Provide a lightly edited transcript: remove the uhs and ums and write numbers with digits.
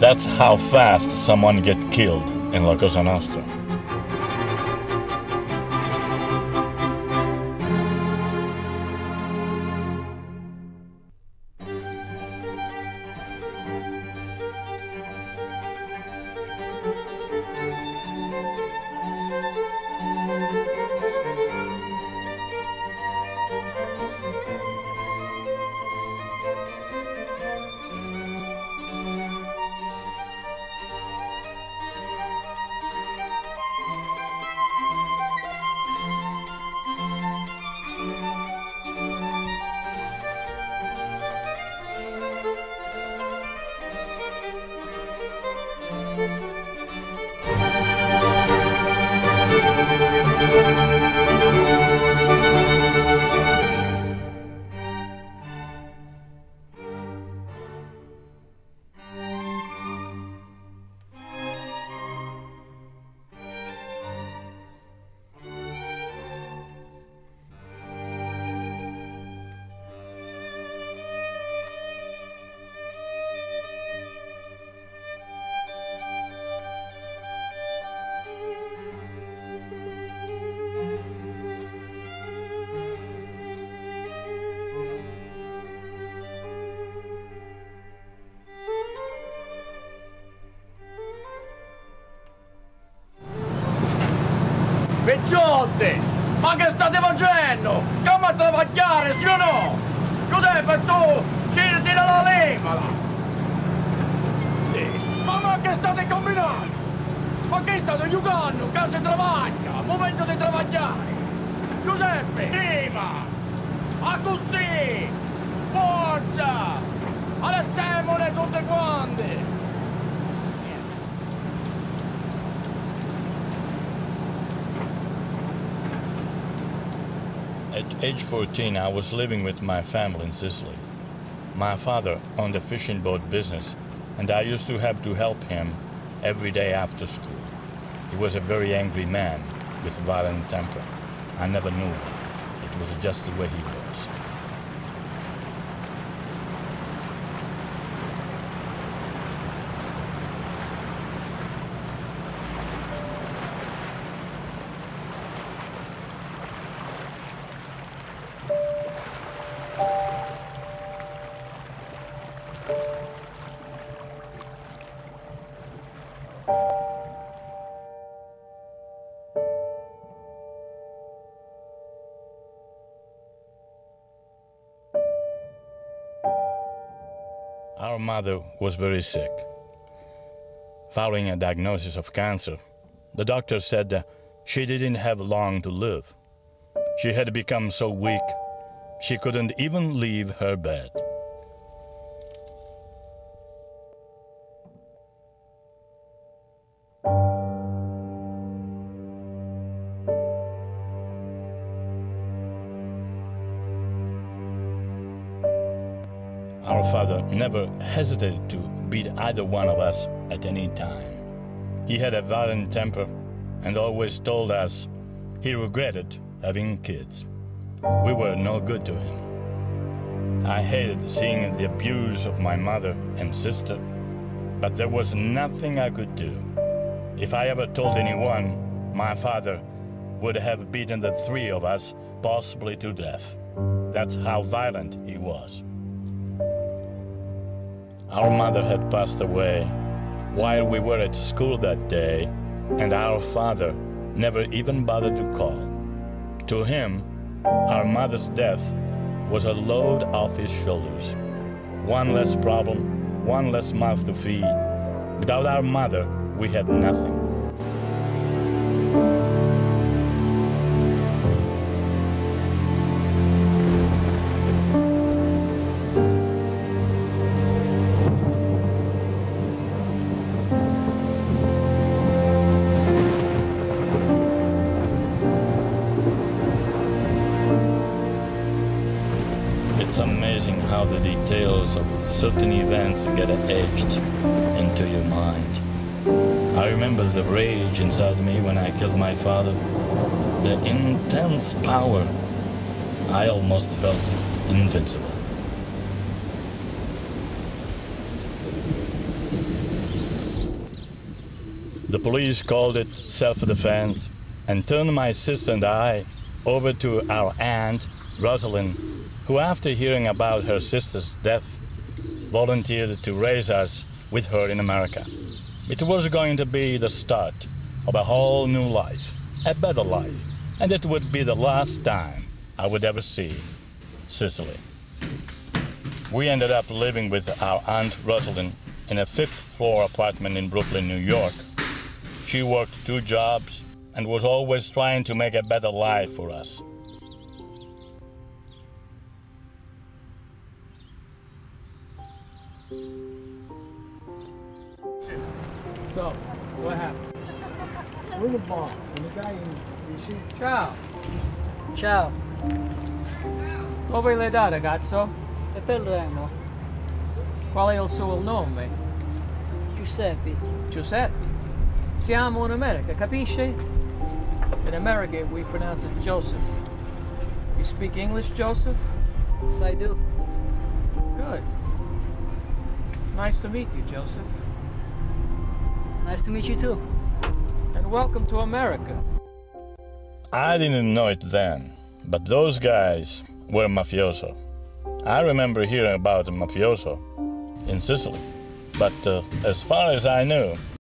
That's how fast someone get killed in La Cosa Nostra. Picciotti! Ma che state facendo? Come a travagliare, sì o no? Cos'è per tu? Tira la leva! Ma che state combinando? Ma che state giocando? Che si travaglia! Momento di travagliare! Giuseppe! Prima! A così! Forza! Alessiamole tutte quante! At age 14, I was living with my family in Sicily. My father owned a fishing boat business, and I used to have to help him every day after school. He was a very angry man with violent temper. I never knew it. It was just the way he was. Our mother was very sick. Following a diagnosis of cancer, the doctor said that she didn't have long to live. She had become so weak, she couldn't even leave her bed. Our father never hesitated to beat either one of us at any time. He had a violent temper and always told us he regretted having kids. We were no good to him. I hated seeing the abuse of my mother and sister, but there was nothing I could do. If I ever told anyone, my father would have beaten the three of us, possibly to death. That's how violent he was. Our mother had passed away while we were at school that day, and our father never even bothered to call. To him, our mother's death was a load off his shoulders. One less problem, one less mouth to feed. Without our mother, we had nothing. It's amazing how the details of certain events get etched into your mind. I remember the rage inside me when I killed my father, the intense power. I almost felt invincible. The police called it self-defense and turned my sister and I over to our aunt, Rosalind, who, after hearing about her sister's death, volunteered to raise us with her in America. It was going to be the start of a whole new life, a better life, and it would be the last time I would ever see Sicily. We ended up living with our Aunt Rosalind in a 5th-floor apartment in Brooklyn, New York. She worked 2 jobs and was always trying to make a better life for us. So, what happened? We're in the bar, and the guy in Ciao. Ciao, Dove le dà, ragazzo? è Pellermo, Qual è il suo nome? Giuseppe. Giuseppe. Siamo in America, capisci? In America, we pronounce it Joseph. You speak English, Joseph? Yes, I do. Good. Nice to meet you, Joseph. Nice to meet you too. And welcome to America. I didn't know it then, but those guys were mafioso. I remember hearing about a mafioso in Sicily, but as far as I knew,